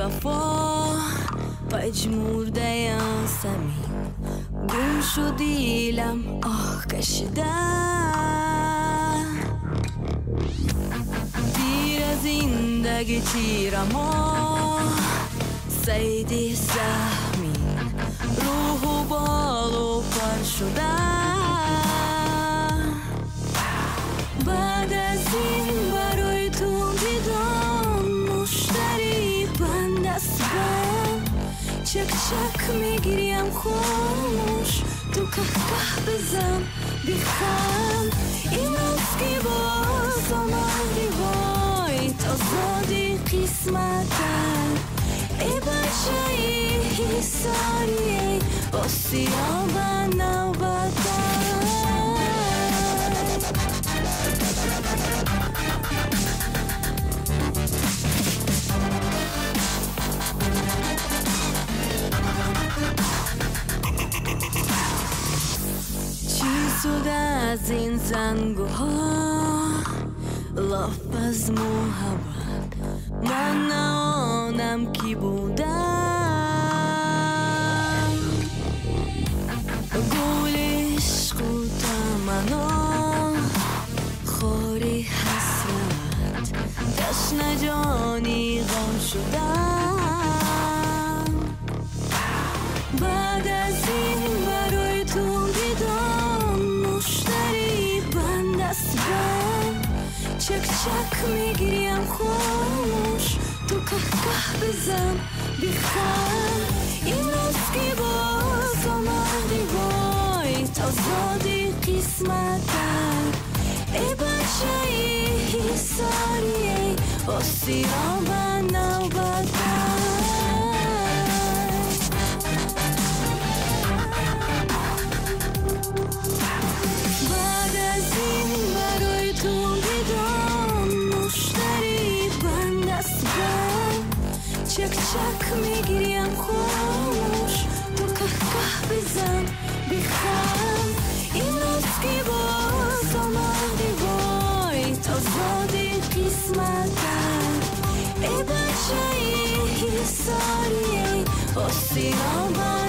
وفا پژمرده زمین گم شدیلم آه کشیده دیر زندگی تیرم سیدی سهمین روح و بال و پر شده بعد از این برای تو دیدم مشتری بند است چک چک میگیریم خاموش تو که بزن بیخم این روز که باز آمدی وای تازادی قسمتن ای بچه ای ساریه آسیا و نوبتن شده از این زنگوها لفظ محبت من نه آنم کی بودم گل عشق و تمنا خوری حسرت تشنه جانی غم شدم بعد از این برای تو دیدم مشتری بند است چک چک میگیریم خاموش تو که بزن بیخم این روز که باز آمدی وای تازادی قسمتن ای بچه ای ساریه آسیا و نوبتن چک چک میگیریم خاموش تو که بزن بیخم این روز که باز آمدی وای تازادی قسمتن ای بچه ای ساریه آسیا